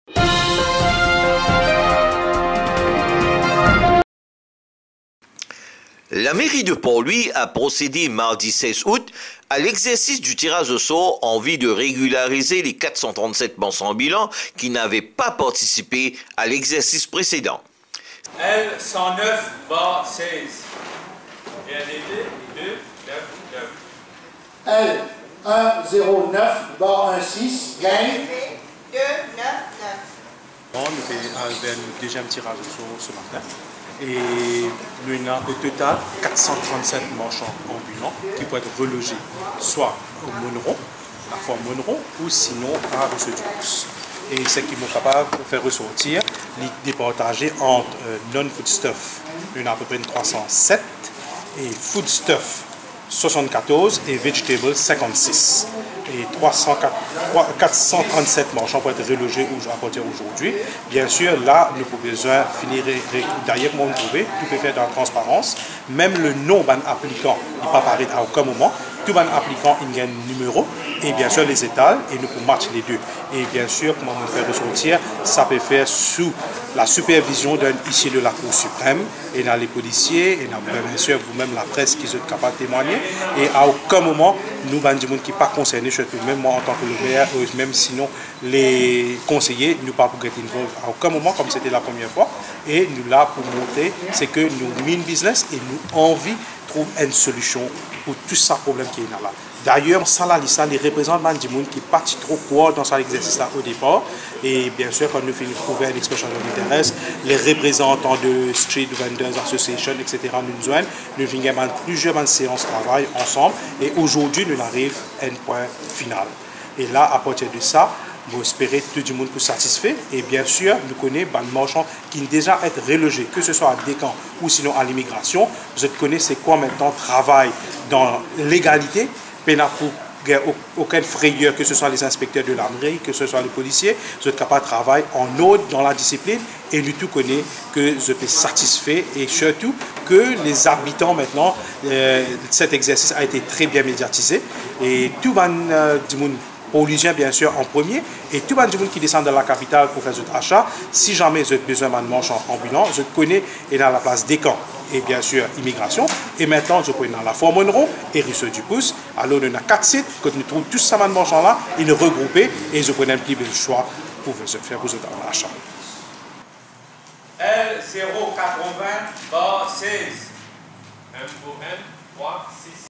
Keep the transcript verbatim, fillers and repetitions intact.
La mairie de Port-Louis a procédé mardi seize août à l'exercice du tirage au sort en vue de régulariser les quatre cent trente-sept mentions ambulants qui n'avaient pas participé à l'exercice précédent. L cent neuf barre seize. Bien aidé, deux, neuf, neuf. L un zéro neuf barre seize, gagne. deux, neuf, neuf. Nous avons fait le deuxième tirage au sort ce matin. Et nous avons au total quatre cent trente-sept marchands ambulants qui peuvent être relogés soit au Monneron, la fois Monneron, ou sinon à Rousseau-du-Pouce. Et ce qui est capable de faire ressortir, les départager entre euh, non-foodstuff, nous avons à peu près trois cent sept, et foodstuff soixante-quatorze et vegetables cinquante-six. Et trois cent quatre, quatre cent trente-sept marchands pour être relogés à partir d'aujourd'hui. Bien sûr, là, nous avons besoin de finir d'ailleurs, comment vous trouvez, tout peut faire dans la transparence. Même le nom d'un applicant n'est pas pareil à aucun moment. Tout un applicant, il y a un numéro et bien sûr les étals et nous pouvons matcher les deux. Et bien sûr, comment on fait ressortir, ça peut faire sous la supervision d'un huissier de la Cour suprême et dans les policiers et dans, bien sûr vous-même la presse qui sont capables de témoigner. Et à aucun moment, nous, ben, du monde qui n'est pas concerné, surtout même moi en tant que le maire, même sinon les conseillers, nous pas pour être involved à aucun moment comme c'était la première fois. Et nous là pour monter, c'est que nous mean business et nous envie trouve une solution pour tout ça problème qui est là. D'ailleurs, sans la liste, les représentants du monde qui ne partent trop court dans cet exercice-là au départ. Et bien sûr, quand nous finissons de trouver une expression d'intérêt, les représentants de Street Vendors Association, et cetera, nous joignent. Nous venons plusieurs séances de travail ensemble. Et aujourd'hui, nous arrivons à un point final. Et là, à partir de ça, nous espérons que tout le monde peut satisfait. Et bien sûr, nous connaissons des marchands qui ont déjà été relogés, que ce soit à Descamps ou sinon à l'immigration. Vous connaissez quoi maintenant travail dans l'égalité, pour aucune frayeur, que ce soit les inspecteurs de la mairie, que ce soit les policiers, vous êtes capable de travailler en ordre dans la discipline et nous tous connaissons que je suis satisfait et surtout que les habitants maintenant, euh, cet exercice a été très bien médiatisé et tout le monde euh, du monde Paulugien, bien sûr, en premier, et tout le monde qui descend de la capitale pour faire votre achat, si jamais vous avez besoin d'un marchand ambulant, je connais et dans la place Descamps, et bien sûr, immigration, et maintenant, je connais dans la Foire Monneron et Rousseau-du-Pouce. Alors, on a quatre sites, que nous trouvons tous ces marchands-là, ils les regroupés, et je connais un petit peu de choix pour faire vous un achat. L zéro quatre-vingts barre seize. un pour un, trois, six.